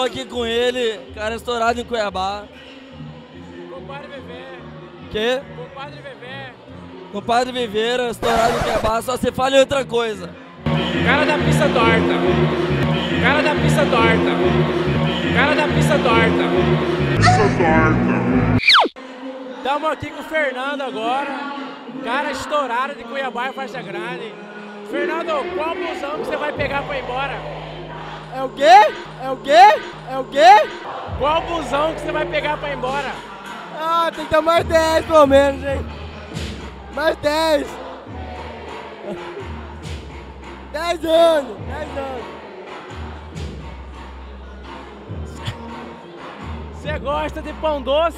aqui com ele, cara estourado em Cuiabá. Compadre Vevé. Quê? Compadre Vevé. Compadre Viveira, estourado em Cuiabá, só se fala em outra coisa. Cara da pista torta. Cara da pista torta. Cara da pista torta. Estamos aqui com o Fernando agora. Cara estourado de Cuiabá e Várzea Grande. Fernando, qual busão que você vai pegar pra ir embora? É o quê? É o quê? É o quê? Qual busão que você vai pegar pra ir embora? Ah, tem que ter mais 10 pelo menos, hein? Mais 10. 10 anos, 10 anos. Você gosta de pão doce?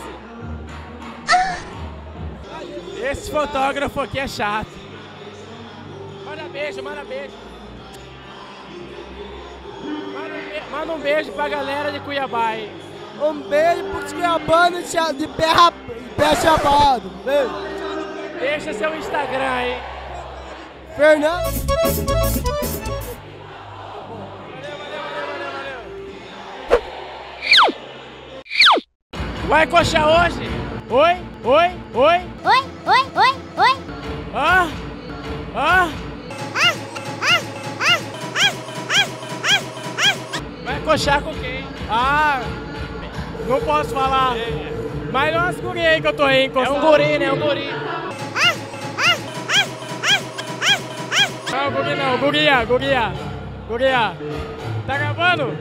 Esse fotógrafo aqui é chato. Manda beijo, manda beijo. Manda um beijo pra galera de Cuiabá aí. Um beijo pros cuiabanos de pé chapado. Beijo. Deixa seu Instagram aí. Fernando. Vai coxar hoje? Oi? Oi? Oi? Oi, oi, oi, oi. Ah? Ah? Vai coxar com quem? Ah, não posso falar. Mas não é umas guri aí que eu tô aí encostado. É um guri, né? É um guri. Não, guri não. Guria, guria. Guria. Tá gravando?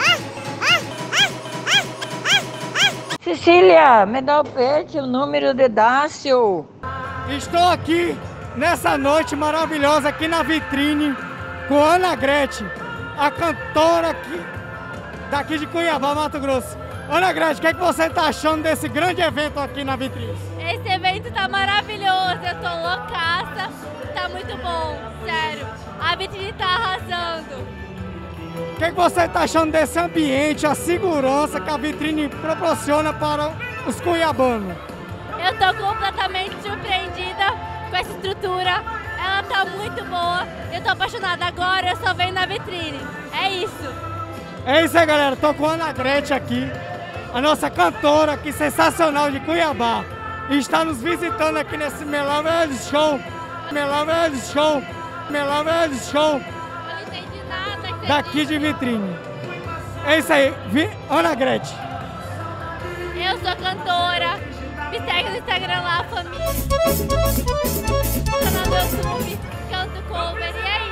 Cecília, me dá o pet, o número de Dácio. Estou aqui nessa noite maravilhosa aqui na vitrine com Ana Gretchen, a cantora daqui de Cuiabá, Mato Grosso. Ana Gretchen, o que você está achando desse grande evento aqui na vitrine? Esse evento tá maravilhoso, eu tô loucaça, tá muito bom, sério. A vitrine tá arrasando. O que você está achando desse ambiente, a segurança que a vitrine proporciona para os cuiabanos? Eu tô completamente surpreendida com essa estrutura, ela tá muito boa, eu tô apaixonada agora, eu só venho na vitrine, é isso. É isso aí, galera, tô com a Ana Gretchen aqui, a nossa cantora aqui sensacional de Cuiabá, e está nos visitando aqui nesse Melavel Show, Melavel Show, Melavel Show. Daqui de vitrine. É isso aí, Ana Gretchen. Eu sou cantora, me segue no Instagram lá, família. Canal do YouTube, canto cover e é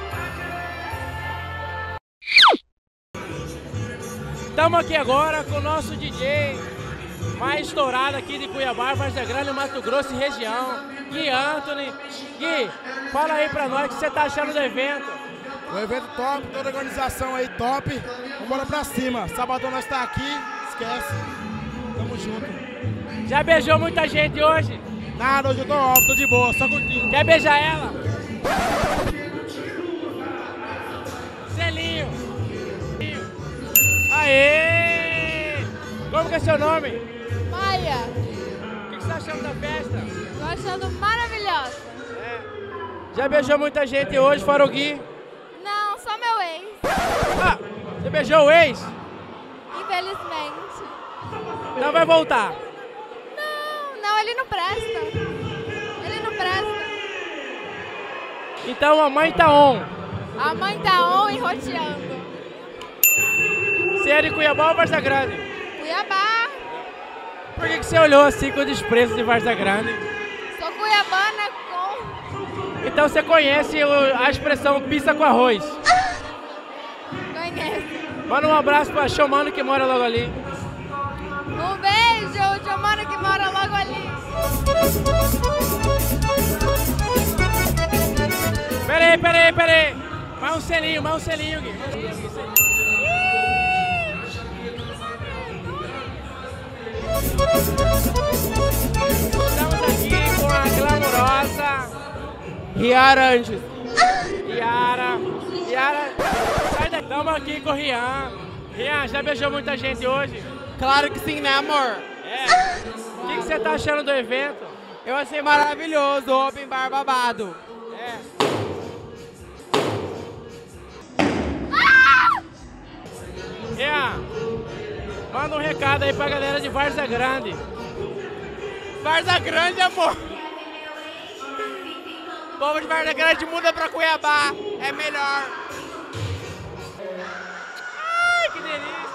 isso. Estamos aqui agora com o nosso DJ mais estourado aqui de Cuiabá, Várzea Grande, Mato Grosso e região, Gui Anthony. Gui, fala aí pra nós o que você tá achando do evento. O evento top, toda a organização aí top. Vambora pra cima. Sabadão nós tá aqui, esquece. Tamo junto. Já beijou muita gente hoje? Nada, hoje eu tô off, tô de boa, só curtindo. Quer beijar ela? Selinho. Aê! Como que é seu nome? Maia, O que você tá achando da festa? tô achando maravilhosa. Já beijou muita gente hoje, fora o Gui? Não, só meu ex, Ah, você beijou o ex? infelizmente. Então vai voltar. Não, ele não presta. Ele não presta. Então a mãe tá on. A mãe tá on e roteando. Você é de Cuiabá ou Várzea Grande? Cuiabá, Por que você olhou assim com desprezo de Várzea Grande? sou cuiabana com... Então você conhece a expressão pizza com arroz. Conhece. Manda um abraço pra Xomano que mora logo ali. Um beijo, o Giomano que mora logo ali. Peraí. Mais um selinho, Gui. Estamos aqui com a glamourosa Riara Anjos. Riara, sai daqui. Estamos aqui com o Rian. Rian, já beijou muita gente hoje? Claro que sim, né, amor? É. O que você tá achando do evento? Eu achei maravilhoso, open bar babado. É. Rian, manda um recado aí pra galera de Várzea Grande. Várzea Grande, amor. O povo de Várzea Grande muda pra Cuiabá. É melhor. Ai, que delícia.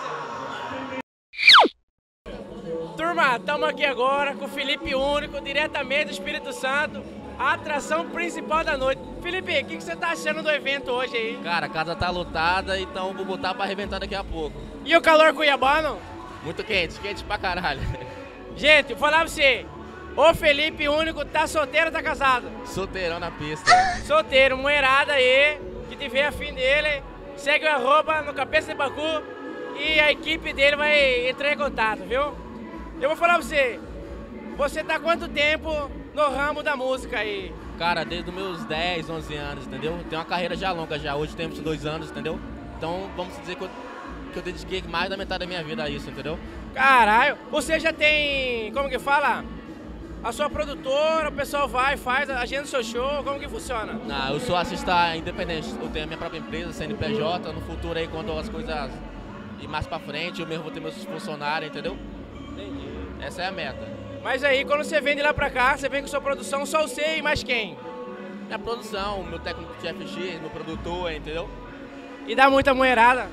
Turma, estamos aqui agora com o Felipe Único, diretamente do Espírito Santo, a atração principal da noite. Felipe, o que você tá achando do evento hoje aí? Cara, a casa tá lotada, então vou botar pra arrebentar daqui a pouco. E o calor cuiabano? Muito quente, quente pra caralho. Gente, vou falar pra você, o Felipe Único tá solteiro ou tá casado? Solteirão na pista. Solteiro, mulherada aí, que tiver afim dele, segue o arroba no Cabeça de Bacu e a equipe dele vai entrar em contato, viu? Eu vou falar pra você tá há quanto tempo no ramo da música aí? Cara, desde os meus 10, 11 anos, entendeu? Tenho uma carreira já longa já, hoje temos 2 anos, entendeu? Então vamos dizer que eu dediquei mais da metade da minha vida a isso, entendeu? Caralho, você já tem, como que fala? A sua produtora, o pessoal vai, faz, agenda o seu show, como que funciona? Não, eu sou artista independente, eu tenho a minha própria empresa, CNPJ, no futuro aí quando as coisas ir mais pra frente, eu mesmo vou ter meus funcionários, entendeu? Entendi. Essa é a meta. Mas aí, quando você vem de lá pra cá, você vem com sua produção, só você e mais quem? Minha produção, meu técnico de FX, meu produtor, entendeu? E dá muita mulherada?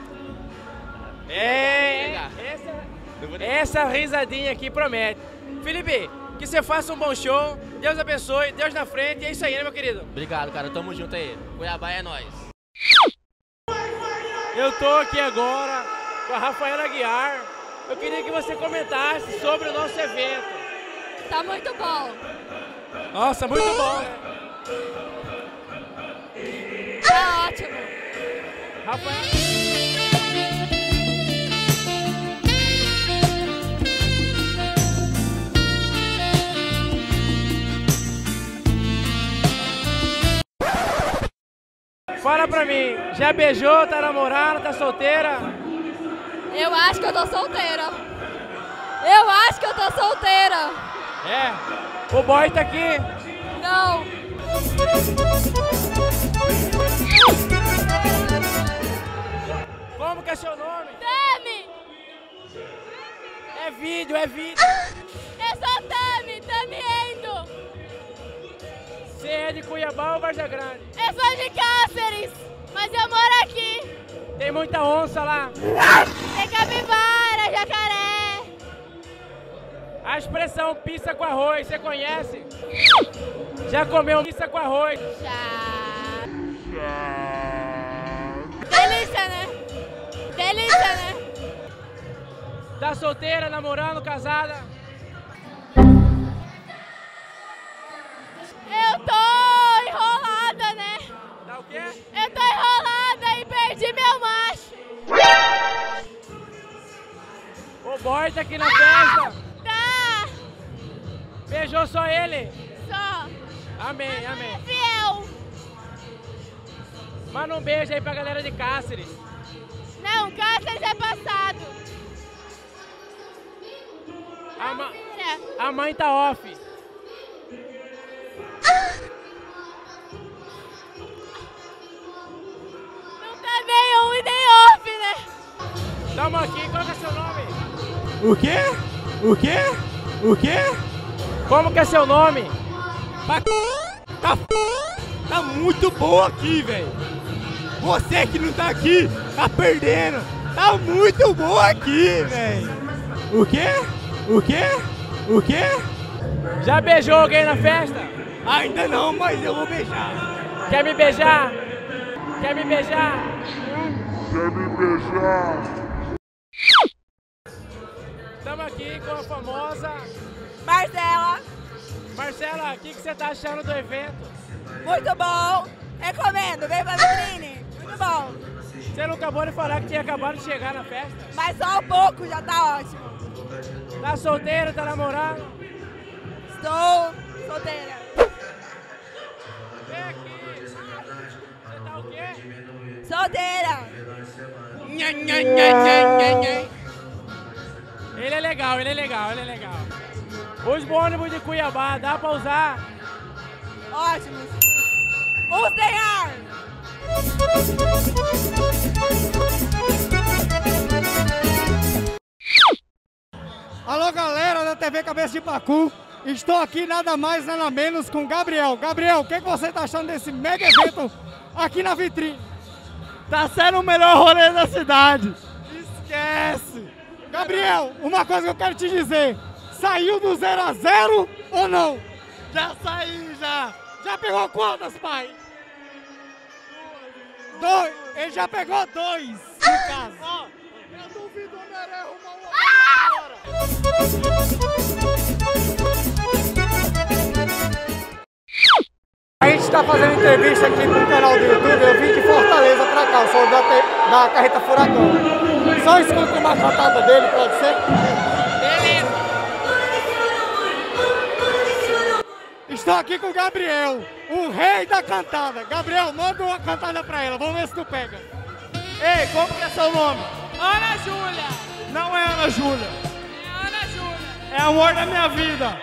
Essa risadinha aqui promete. Felipe, que você faça um bom show, Deus abençoe, Deus na frente, e é isso aí, né, meu querido? Obrigado, cara, tamo junto aí. Cuiabá é nóis. Eu tô aqui agora com a Rafaela Aguiar. Eu queria que você comentasse sobre o nosso evento. Tá muito bom. Nossa, muito bom, né? Tá ótimo. Rafaela... Fala pra mim, já beijou, tá namorando, tá solteira? Eu acho que eu tô solteira. Eu acho que eu tô solteira. É, o boy tá aqui. Não. Como que é seu nome? Tami. É vídeo, é vídeo. Eu sou Tami, Tamiendo. Você é de Cuiabá ou Várzea Grande? Eu sou de Cáceres, mas eu moro aqui. Tem muita onça lá. Tem capivara, jacaré. A expressão pizza com arroz, você conhece? Já comeu pizza com arroz? Já. Delícia, né? Delícia, né? Tá solteira, namorando, casada? Eu tô enrolada, né? Tá o quê? Eu tô enrolada e perdi meu macho. O boy tá aqui na festa. Tá. Beijou só ele? Só. Amém, amém. Fiel. Manda um beijo aí pra galera de Cáceres. Não, Cáceres é passado. A mãe tá off. Não tá nem on e nem off, né? Tamo aqui, qual que é seu nome? O quê? O quê? O quê? Como que é seu nome? Tá muito bom aqui, velho. Você que não tá aqui, tá perdendo. Tá muito bom aqui, velho. O quê? O quê? O quê? Já beijou alguém na festa? Ainda não, mas eu vou beijar. Quer me beijar? Quer me beijar? Quer me beijar? Estamos aqui com a famosa Marcela. Marcela, o que você tá achando do evento? Muito bom. Recomendo, vem pra vitrine. Muito bom. Você não acabou de falar que tinha acabado de chegar na festa? Mas só um pouco já tá ótimo. Tá solteiro, tá namorando? Estou solteira. Vem aqui. Você tá o quê? Solteira. Ele é legal, ele é legal, ele é legal. Os ônibus de Cuiabá, dá pra usar? Ótimos. Usem ar. TV Cabeça de Pacu. Estou aqui nada mais, nada menos com o Gabriel. Gabriel, o que você tá achando desse mega evento aqui na vitrine? Tá sendo o melhor rolê da cidade. Esquece! Gabriel, uma coisa que eu quero te dizer. Saiu do 0 a 0 ou não? Já saí, já. Já pegou quantas, pai? 2. Ele já pegou 2, no caso. Ó, eu duvido o Homem-Aranha arrumar A gente está fazendo entrevista aqui pro canal do YouTube. Eu vim de Fortaleza pra cá, eu sou da Carreta Furacão. Só escuta uma cantada dele, pode ser? Beleza. Estou aqui com o Gabriel, o rei da cantada. Gabriel, manda uma cantada pra ela, vamos ver se tu pega. Ei, como que é seu nome? Ana Júlia. Não é Ana Júlia. É Ana Júlia. É amor da minha vida.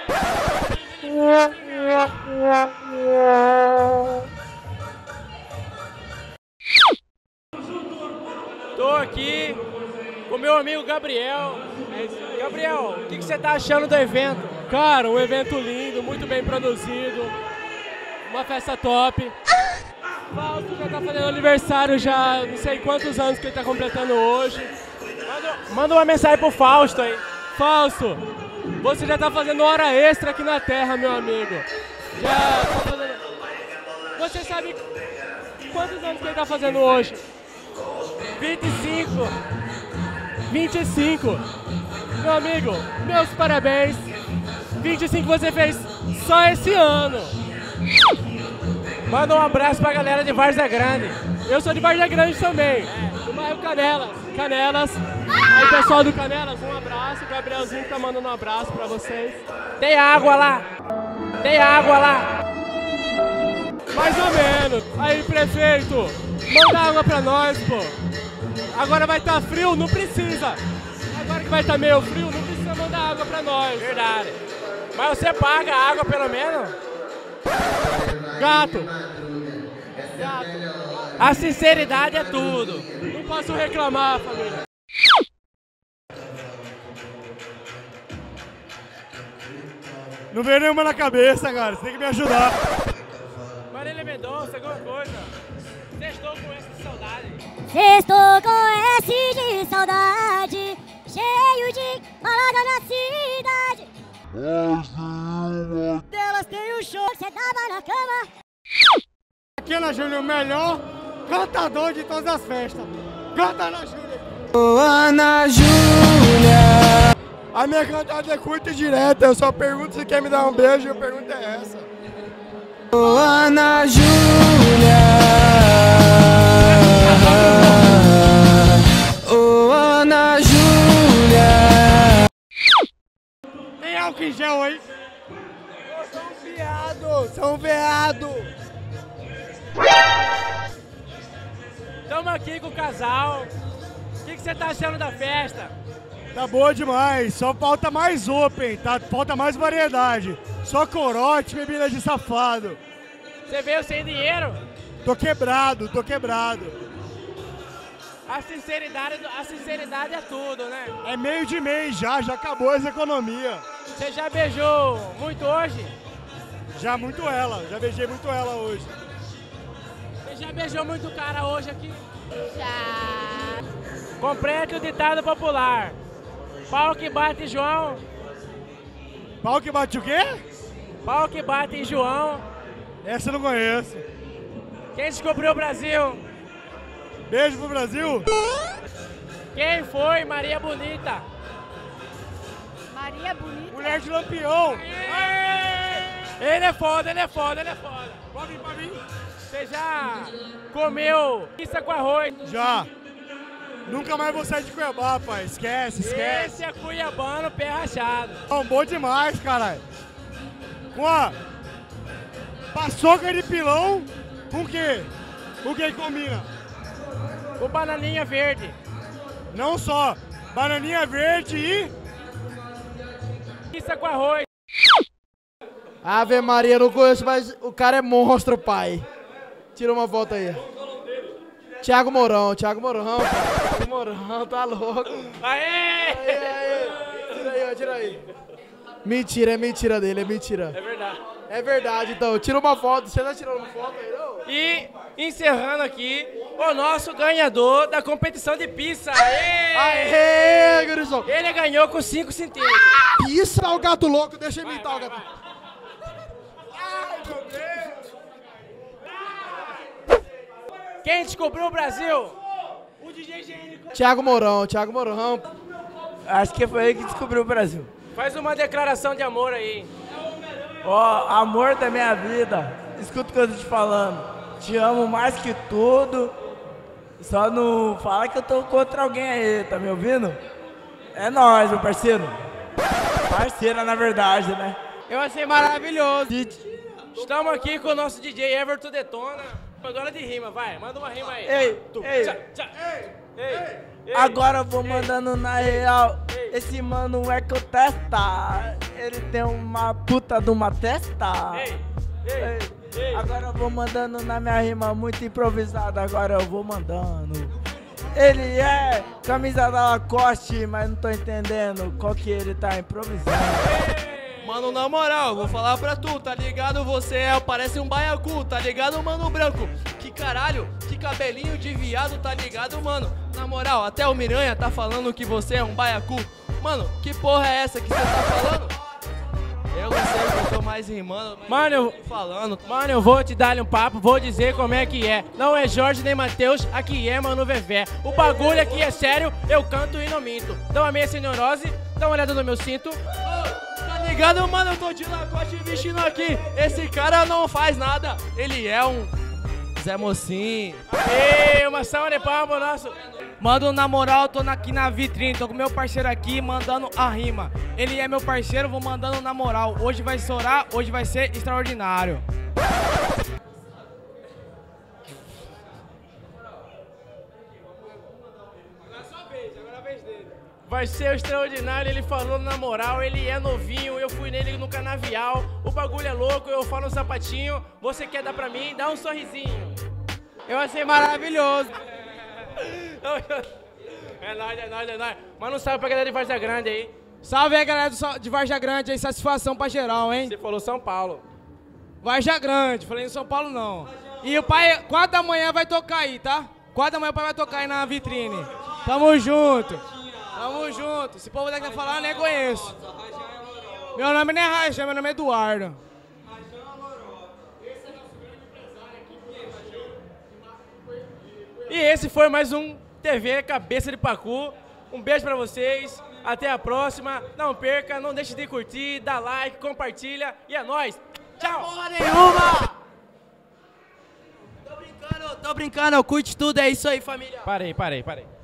Tô aqui com meu amigo Gabriel. Gabriel, o que você tá achando do evento? Cara, um evento lindo, muito bem produzido, uma festa top. Fausto já tá fazendo aniversário já, não sei quantos anos que ele tá completando hoje. Manda uma mensagem pro Fausto aí. Fausto, você já tá fazendo hora extra aqui na Terra, meu amigo. Já tá fazendo... Você sabe quantos anos que ele tá fazendo hoje? 25. 25. Meu amigo, meus parabéns. 25 você fez só esse ano. Manda um abraço pra galera de Várzea Grande. Eu sou de Várzea Grande também, do bairro Canelas. Canelas. Aí, pessoal do Canelas, um abraço. O Gabrielzinho tá mandando um abraço pra vocês. Tem água lá. Tem água lá. Mais ou menos. Aí, prefeito, manda água pra nós, pô. Agora vai estar frio, não precisa. Agora que vai estar meio frio, não precisa mandar água pra nós. Verdade. Mas você paga a água pelo menos? Gato. A sinceridade é tudo. Não posso reclamar, família. Não veio nenhuma na cabeça, cara. Você tem que me ajudar. Marília Mendonça, alguma coisa. Sextou com essa de saudade. Sextou com S de saudade, cheio de balada na cidade. Delas tem um show que cê tava na cama. Aqui, Ana Júlia, o melhor cantador de todas as festas. Canta, Ana Júlia. Ana Júlia. A minha cantada é curta e direta. Eu só pergunto se quer me dar um beijo e a pergunta é essa. Ana Júlia. Ana Júlia. Tem álcool em gel aí? São veado. Estamos aqui com o casal. O que você tá achando da festa? Tá boa demais, só falta mais open, tá? Falta mais variedade. Só corote, bebida de safado. Você veio sem dinheiro? Tô quebrado, tô quebrado. A sinceridade é tudo, né? É meio de mês já acabou essa economia. Você já beijou muito hoje? Já muito ela, já beijei muito ela hoje. Você já beijou muito cara hoje aqui? Já. Complete o ditado popular. Pau que bate em João. Pau que bate o quê? Pau que bate em João. Essa eu não conheço. Quem descobriu o Brasil? Beijo pro Brasil. Quem foi Maria Bonita? Maria Bonita. Mulher de Lampião. Ele é foda, ele é foda, ele é foda. Pode vir pra mim. Você já comeu pizza com arroz? Já. Nunca mais vou sair de Cuiabá, pai. Esquece, esquece. Esse é cuiabano, pé rachado. Bom demais, caralho. Com a paçoca de pilão, com o quê? O que combina? Com bananinha verde. Não só. Bananinha verde e... pizza com arroz. Ave Maria, não conheço, mas o cara é monstro, pai. Tira uma volta aí. Thiago Mourão, pai. Thiago Mourão, tá louco. Aê! Aê, aê. Tira aí, ó, tira aí. Mentira, é mentira dele, é mentira. É verdade. É verdade, então. Tira uma foto. Você tá tirando uma foto aí, não? E encerrando aqui, o nosso ganhador da competição de pizza. Aê, gurizão. Ele ganhou com 5 centímetros. Pizza é o gato louco, deixa eu imitar o gato. Ai, meu Deus. Quem descobriu o Brasil? O DJ GN. Thiago Mourão. Acho que foi ele que descobriu o Brasil. Faz uma declaração de amor aí. Ó, amor da minha vida, escuta o que eu tô te falando. Te amo mais que tudo. Só não fala que eu tô contra alguém aí, tá me ouvindo? É nóis, meu parceiro. Parceira, na verdade, né? Eu achei maravilhoso. Estamos aqui com o nosso DJ Everton Detona. Agora de rima, vai, manda uma rima aí. Ei. Agora eu vou mandando na real. Esse mano é que eu testa. Ele tem uma puta de uma testa. Agora eu vou mandando na minha rima muito improvisada. Agora eu vou mandando. Ele é camisa da Lacoste, mas não tô entendendo qual que ele tá improvisando. Mano, na moral, vou falar pra tu, tá ligado? Você parece um baiacu, tá ligado, mano branco? Que caralho, que cabelinho de viado, tá ligado, mano? Na moral, até o Miranha tá falando que você é um baiacu. Mano, que porra é essa que você tá falando? Eu não sei se eu tô mais rimando, mas eu tô falando. Mano, eu vou te dar um papo, vou dizer como é que é. Não é Jorge nem Matheus, aqui é Mano Vevé. O bagulho aqui é sério, eu canto e não minto. Dá uma meia sem neurose, dá uma olhada no meu cinto. Tá ligado, mano? Eu tô de Lacoste vestindo aqui. Esse cara não faz nada. Ele é um Zé Mocinho. Aê, uma salva de palmas, nosso. Mano, na moral, tô aqui na vitrine, tô com meu parceiro aqui mandando a rima. Ele é meu parceiro, vou mandando na moral. Hoje vai estourar, hoje vai ser extraordinário. Vai ser extraordinário, ele falou na moral, ele é novinho, eu fui nele no canavial. O bagulho é louco, eu falo um sapatinho. Você quer dar pra mim? Dá um sorrisinho. Eu achei maravilhoso. É nóis. Mas não sabe pra galera de Varja Grande aí. Salve aí, galera de Varja Grande aí, satisfação pra geral, hein? Você falou São Paulo. Varja Grande, falei em São Paulo não. E o pai, 4 da manhã vai tocar aí, tá? 4 da manhã o pai vai tocar aí na vitrine. Tamo junto. Tamo junto. Esse povo daqui tá falando, nem conheço. Meu nome não é Rajão, meu nome é Eduardo. E esse foi mais um TV Cabeça de Pacu. Um beijo pra vocês. Até a próxima. Não perca, não deixe de curtir, dá like, compartilha. E é nóis. Tchau. Porra nenhuma. Tô brincando, curte tudo, é isso aí, família. Parei.